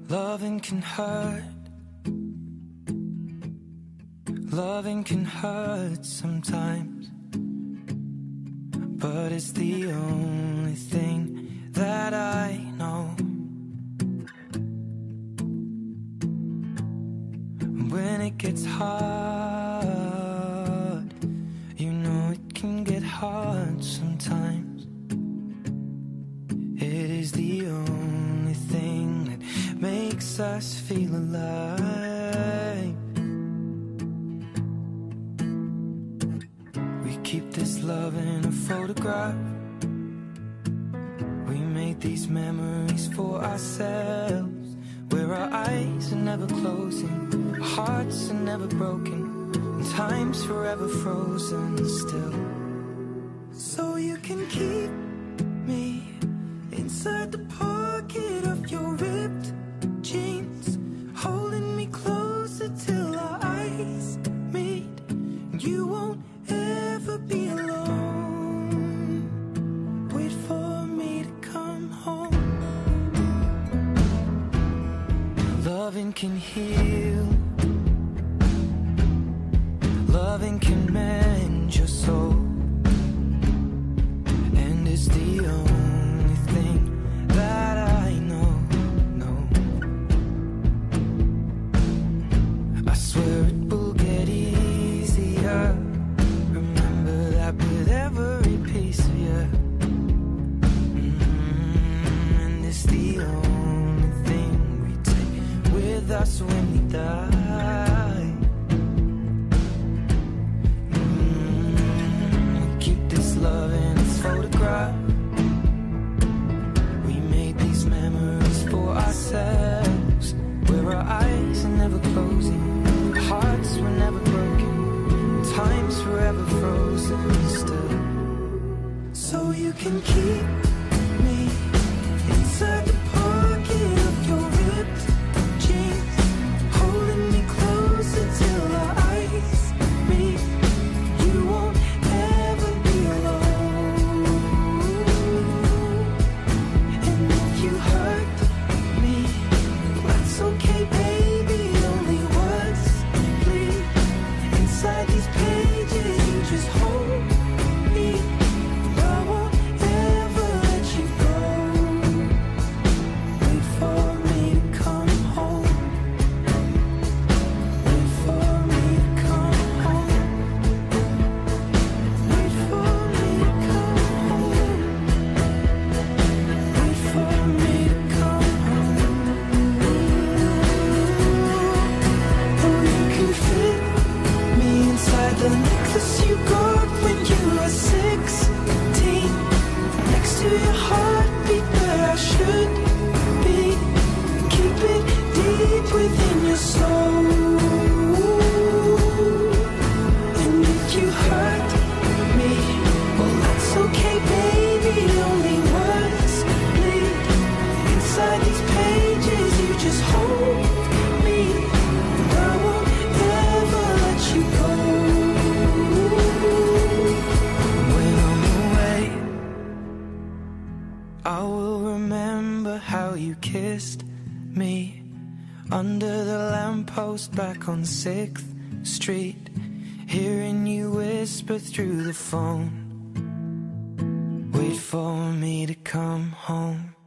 Loving can hurt. Loving can hurt sometimes, but it's the only thing that I know. When it gets hard, you know it can get hard sometimes. It is the only thing that makes us feel alive. We keep this love in a photograph. We made these memories for ourselves, where our eyes are never closing, our hearts are never broken, and time's forever frozen still. So you can keep me inside the pocket of your ripped jeans, holding me closer till our eyes meet. You won't ever be alone. Wait for me to come home. Loving can heal. Loving can mend your soul, and it's the only thing that I know. I swear it will get easier. Remember that with every piece of you. And it's the only thing we take with us when we die. We keep this love in its photograph. We made these memories for ourselves, where our eyes are never closing, our hearts were never broken, time's forever frozen still. So you can keep me inside the pocket of your ripped jeans, holding me closer till our eyes meet. You won't ever be alone. And if you hurt me, that's okay, baby. Only words bleed inside these pages. You just hold me. I won't ever let you go. Wait for me to come home. Wait for me to come home. Wait for me to come home. Wait for me to come home. Oh, you can fit me inside the necklace you got when you were 16, next to your heartbeat where I should be. Keep it deep within your soul. And if you hurt me, well, that's okay, baby. Only words bleed inside these pages. You just hold me. I won't ever let you go. When I'm away, I will remember how you kissed me under the lamppost back on 6th Street, hearing you whisper through the phone. Wait for me to come home.